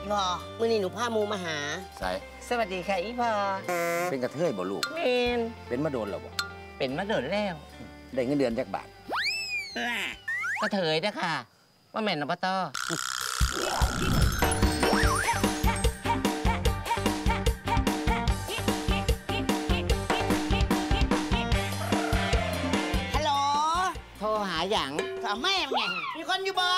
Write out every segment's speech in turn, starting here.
รอมื้อนี้หนูพามูมาหาใส่สวัสดีค่ะอีพอเป็นกระเทยบ่ลูกเป็นมาโดนหรอบ่เป็นมาโดนแล้วได้เงินเดือนจักบาทกระเทยนะค่ะว่าแม่นอบต. ฮัลโหลโทรหาหยังถามแม่ไงมีคนอยู่บ่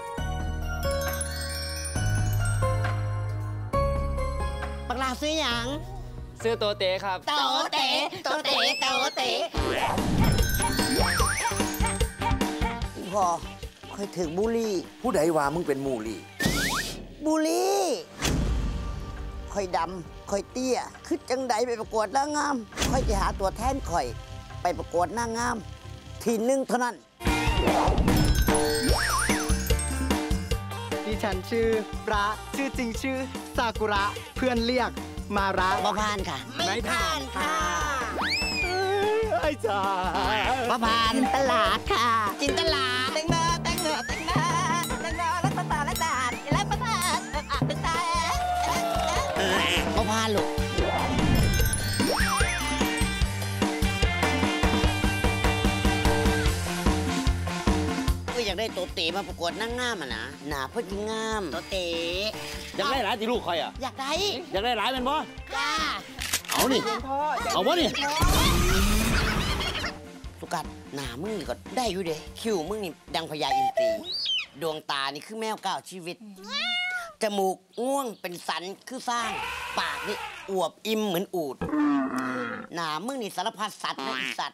ปักลาซื้อหยังซื้อโตเต๋ครับโตเต๋โตเต๋โตเต๋พอค่อยถึงบุรีผู้ใดว่ามึงเป็นมูลี่บุรีค่อยดำค่อยเตี้ยคือจังใดไปประกวดนางงามค่อยจะหาตัวแทนค่อยไปประกวดนางงามทีหนึ่งเท่านั้นดิฉันชื่อระชื่อจริงชื่อซากุระเพื่อนเรียกมาระบ่ผ่านค่ะไม่ผ่านค่ะไอ้จ๋าบ่ผ่านตลาดค่ะจินตลาดแตงเนอแตงเนอแตงเนอแตงเนอแล้วตาแล้วตาแล้วตาเป็นตาบ่ผ่านลูกอยากได้โตเต๋มาประกวดนางงามอ่ะนะหนาเพื่อจริงงามโตเต๋อยากได้หลายที่ลูกคอยอ่ะอยากได้หลายเป็นบ่จ้าเอานี่เอาบ่นี่สุกัดหนามึงนี่ก็ได้อยู่เด้คิ้วมึงนี่ดังพญาอินทรีดวงตานี่คือแมวก้าวชีวิตจมูกง่วงเป็นสันคือสร้างปากนี่อวบอิ่มเหมือนอูฐหนามึงนี่สารพัดสัตว์นะอีสัตว์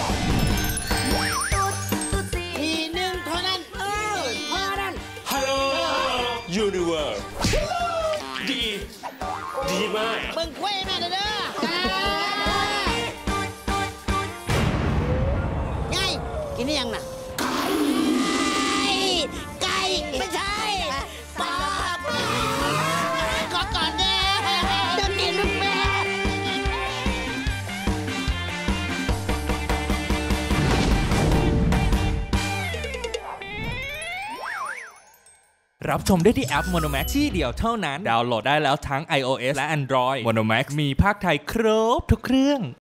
ทีหนึ่งเท่านั้นเท่านั้นฮัลโหลยูนิเวิร์สดีมากเบิ่งคุยแม่เด้อไงกินนี่ยังน่ะไก่ไม่ใช่ปอบก่อนเด้อจะกินลูกแม่รับชมได้ที่แอป Monomax ที่เดียวเท่านั้นดาวน์โหลดได้แล้วทั้ง iOS และ Android Monomax มีภาคไทยครบทุกเครื่อง